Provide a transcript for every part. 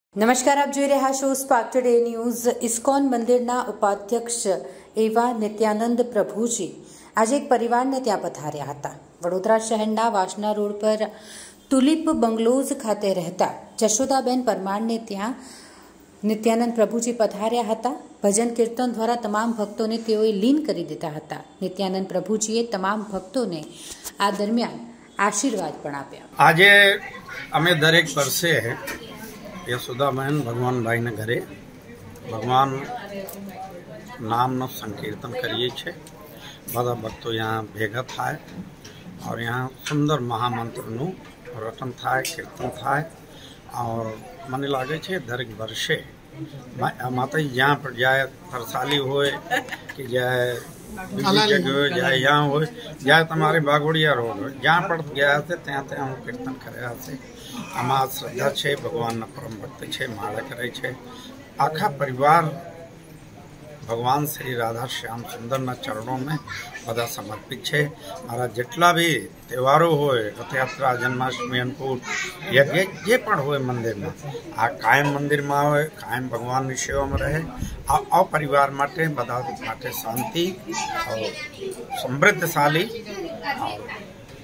નમસ્કાર, આપ જોઈ રહ્યા છો સ્પાર્ક ટુડે ન્યૂઝ। ઇસ્કોન મંદિરના ઉપાધ્યક્ષ એવા નિત્યાનંદ પ્રભુજી આજે એક પરિવારને ત્યાં પધાર્યા હતા। વડોદરા શહેરના વાસણા રોડ પર તુલિપ બંગલોઝ ખાતે રહેતા જશોદાબેન પરમારને ત્યાં નિત્યાનંદ પ્રભુજી પધાર્યા હતા। ભજન કીર્તન દ્વારા તમામ ભક્તોને તેઓએ લીન કરી દીધા હતા। નિત્યાનંદ પ્રભુજીએ તમામ ભક્તોને આ દરમિયાન આશીર્વાદ પણ આપ્યા। આજે અમે દરેક વર્ષે यशोदाबेन भगवान भाई ने घरे भगवान नाम न संकीर्तन करिए छे। बड़ा भक्तों यहाँ भेगा थाय और यहाँ सुंदर महामंत्र नु रटन थाय, कीर्तन थाय और मने लागे छे दरेक वर्षे माता जहाँ पर जाए तरसाली होए कि जाए बीजी जगह हो जाए यहाँ हो जाए तुम्हारे बागोड़िया रोड हो जहाँ पर गया थे त्या त्या हम कीर्तन कर्या छे। आमा श्रद्धा है, भगवान परम भक्त है, माला करे छे। आखा परिवार भगवान श्री राधा श्याम सुंदर ना चरणों में बधा समर्पित है। मारा जेटला भी तहेवारों होय, रथ यात्रा, जन्माष्टमी, अन्नकूट यज्ञ जे पण होय मंदिर में आ कायम मंदिर में होय, कायम भगवान की सेवा में रहे। आ परिवार माटे बधा माटे शांति और समृद्धशाली और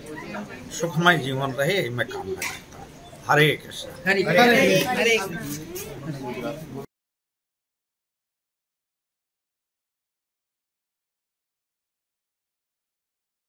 सुखमय जीवन रहे, मैं कामना करता हूँ। हरे कृष्ण। हरे कृष्ण।